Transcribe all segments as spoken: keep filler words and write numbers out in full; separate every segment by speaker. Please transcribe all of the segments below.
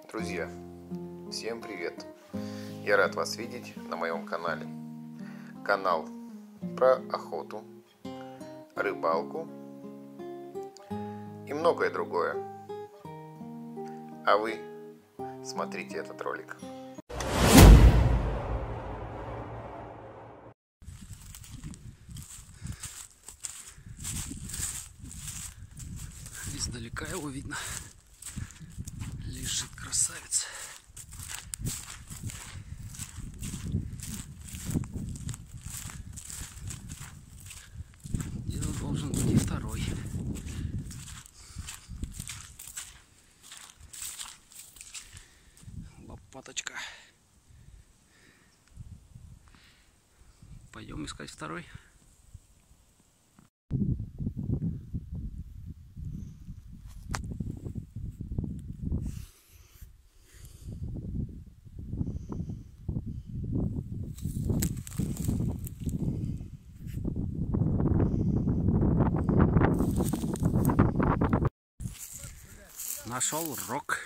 Speaker 1: Друзья, всем привет! Я рад вас видеть на моем канале. Канал про охоту, рыбалку и многое другое. А вы смотрите этот ролик.
Speaker 2: Издалека его видно. Лежит красавец. Где-то должен быть и второй. Лопаточка. Пойдем искать второй. Нашел рог.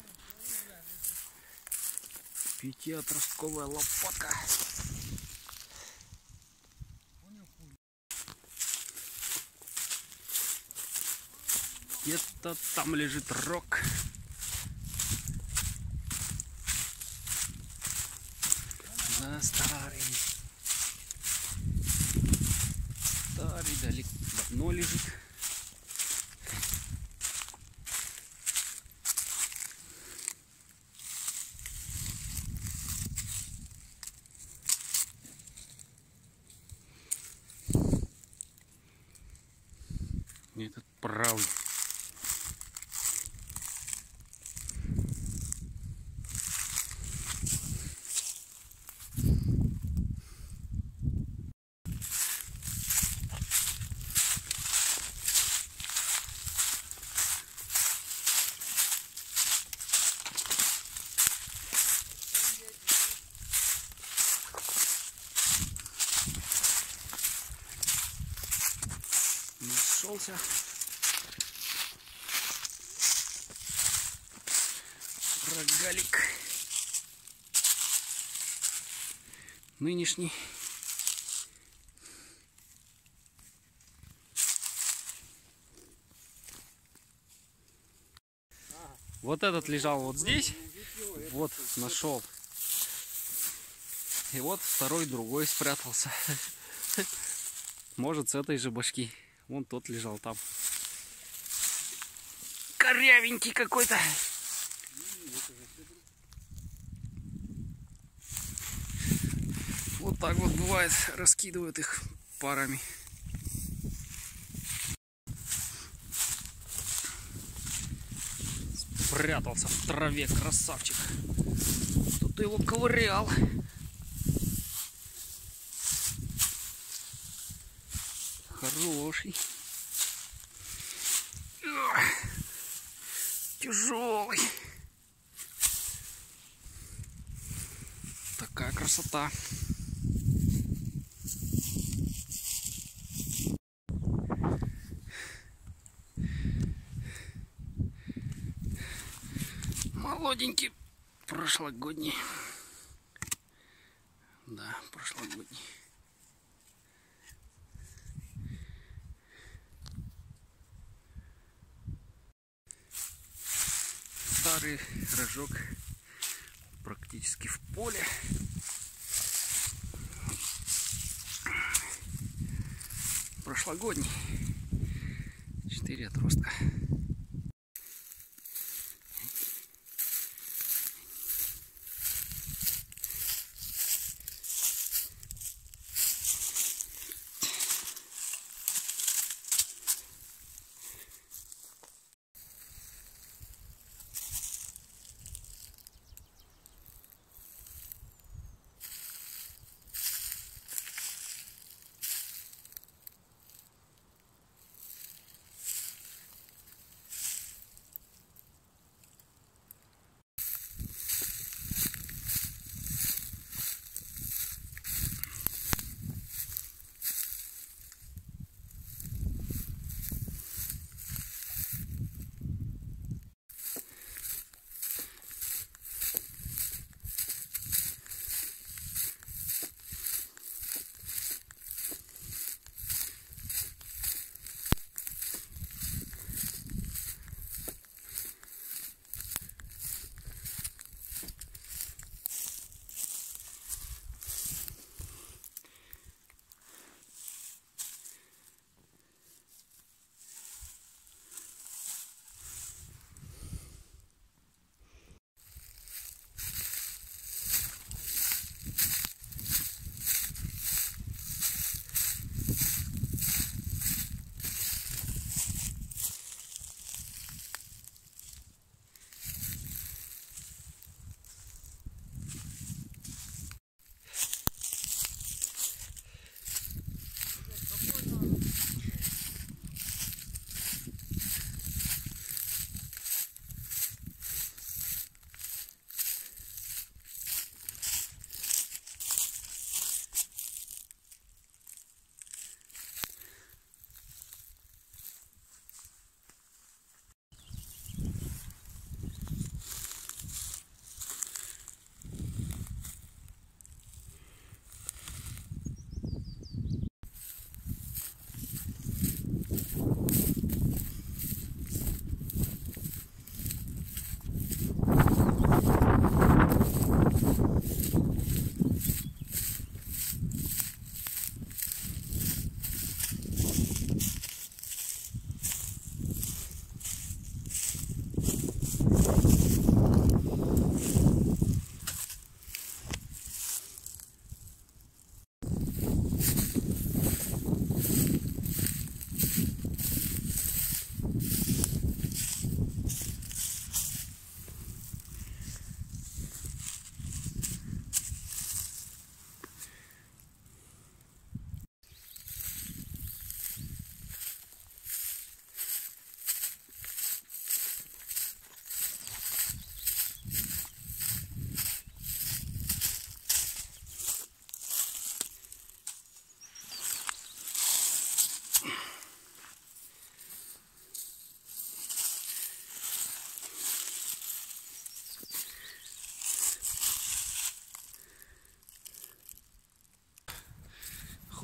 Speaker 2: Пятиотростковая лопатка. Где-то там лежит рог. Да, старый. Старый, далеко, давно лежит. Этот правый. Нашелся. Рогалик. Нынешний. Вот этот лежал вот здесь. Вот нашел. И вот второй другой спрятался. Может, с этой же башки. Вон тот лежал там. Корявенький какой-то. Вот так вот бывает, раскидывают их парами. Спрятался в траве, красавчик. Кто-то его ковырял. Хороший. Тяжелый. Такая красота. Молоденький, прошлогодний. Да, прошлогодний. Старый рожок практически в поле. Прошлогодний. Четыре отростка.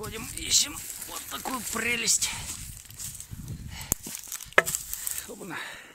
Speaker 2: находим, ищем вот такую прелесть. Опа-на.